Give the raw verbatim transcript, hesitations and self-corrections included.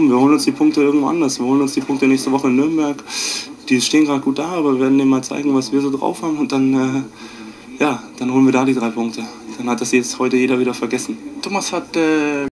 Wir holen uns die Punkte irgendwo anders. Wir holen uns die Punkte nächste Woche in Nürnberg. Die stehen gerade gut da, aber wir werden denen mal zeigen, was wir so drauf haben. Und dann, äh, ja, dann holen wir da die drei Punkte. Dann hat das jetzt heute jeder wieder vergessen. Thomas hat... Äh